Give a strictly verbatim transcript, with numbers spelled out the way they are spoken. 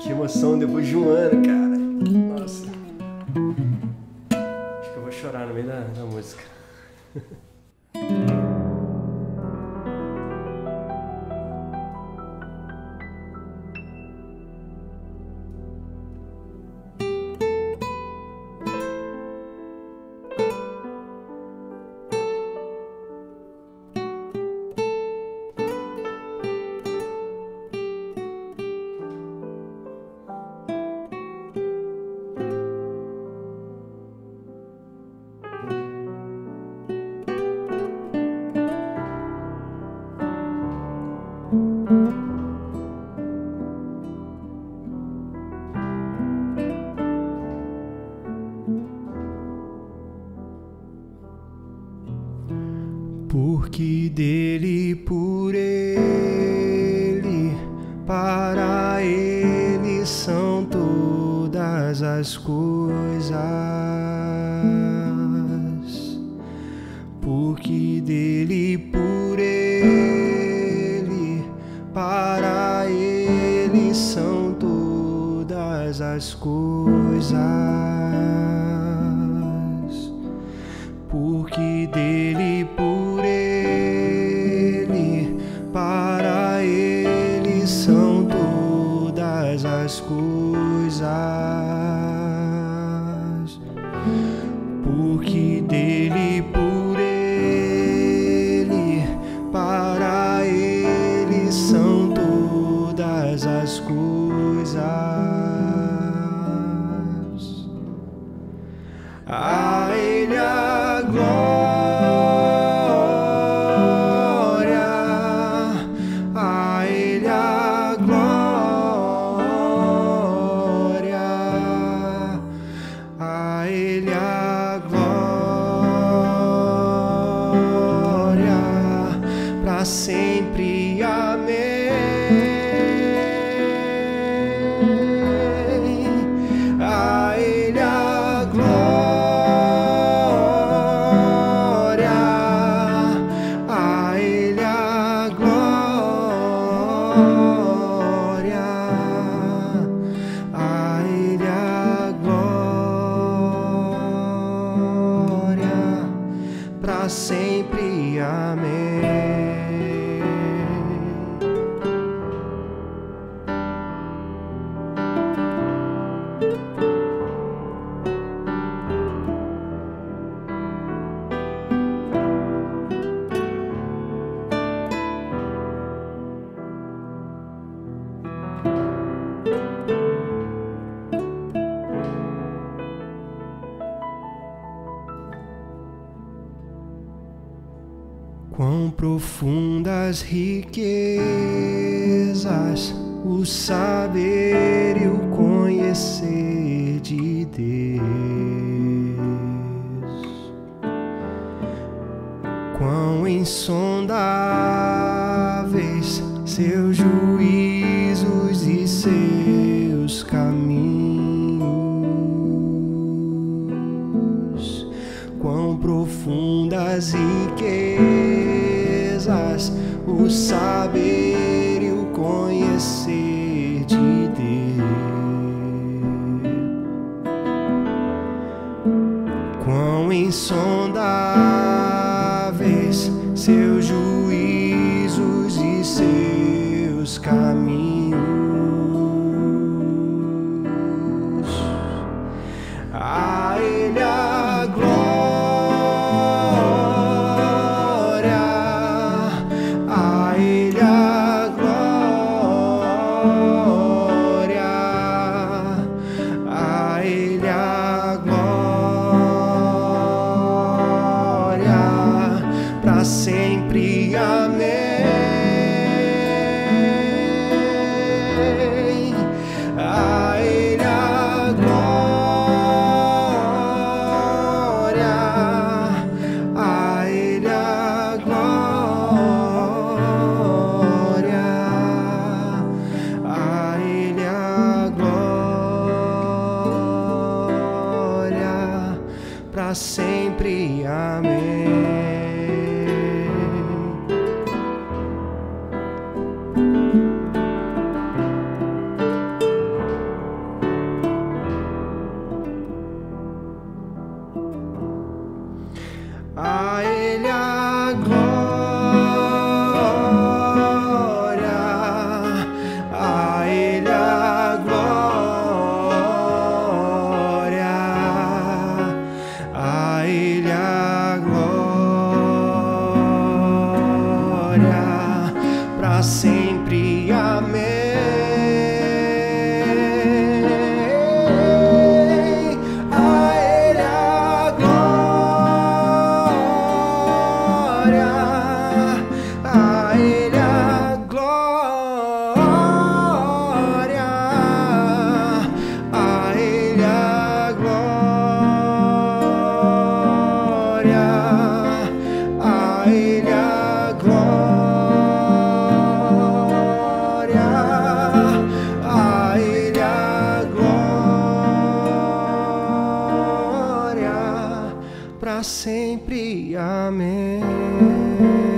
Que emoção depois de um ano, cara. Nossa. Acho que eu vou chorar no meio da, da música. Porque dele, por ele, para ele são todas as coisas. Porque dele, por ele, para ele são todas as coisas. Porque dele, por ele, para ele são todas as coisas. Porque dele, por ele, para ele são todas as coisas. A ele a glória, a ele a glória, a ele a glória, pra sempre, amém. A ele a glória, a ele a glória, a ele a glória, pra sempre, amém. Quão profundas riquezas o saber e o conhecer de Deus. Quão insondáveis seus juízos e seus caminhos. Quão profundas riquezas o saber e o conhecer de Deus. Quão insondáveis seus juízos e seus caminhos. A ele a glória, a ele a glória, a ele a glória, pra sempre, amém. A ele a glória, a ele a glória, a ele a glória, pra sempre, amém. para sempre. Amém.